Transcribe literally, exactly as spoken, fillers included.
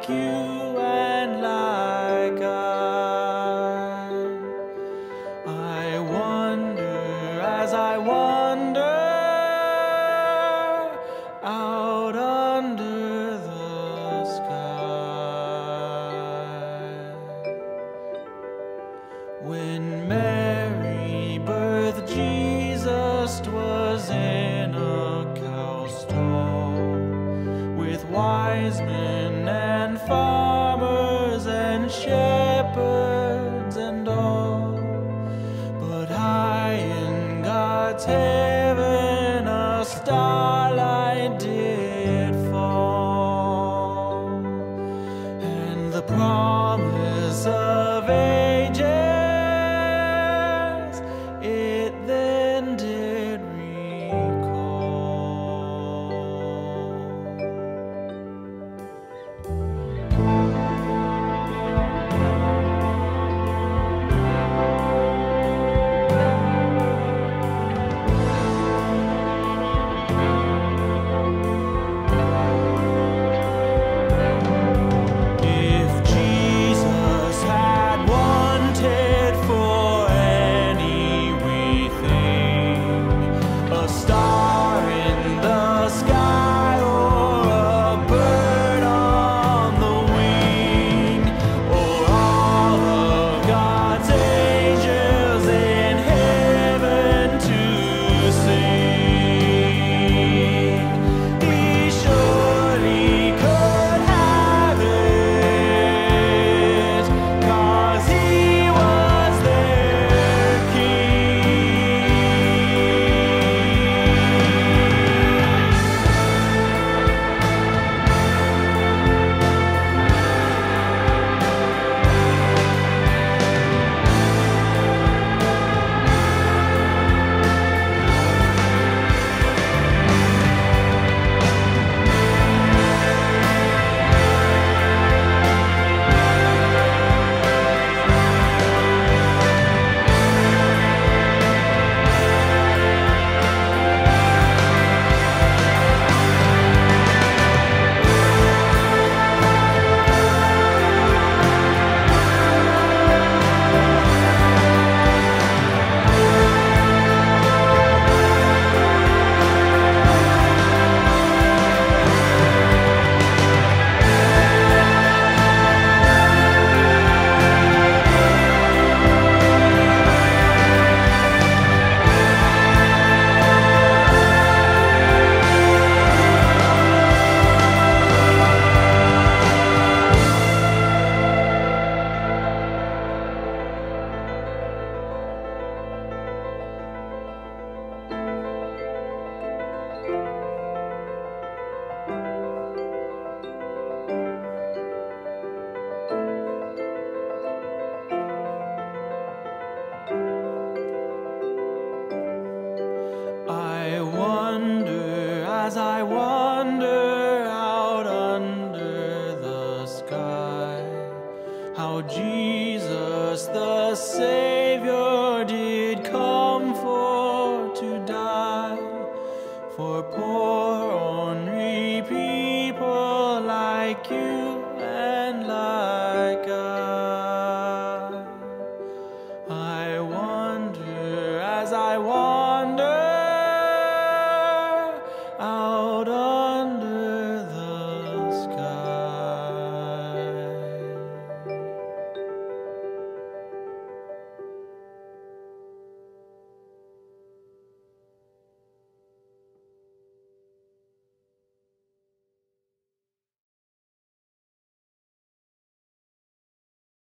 like you and like I. I wonder as I wander out under the sky. When Mary birthed Jesus, 'twas in a cow stall, with wise men and farmers and shepherds and all. But high in God's heaven a starlight did fall, and the promise of ages it then did recall. If Jesus had wanted for any wee thing, a star in the sky or a bird on the wing, or all of God's angels in heaven to sing, he surely could have it, 'cause he was their king. I wonder as I wander out under the sky, how Jesus the Savior did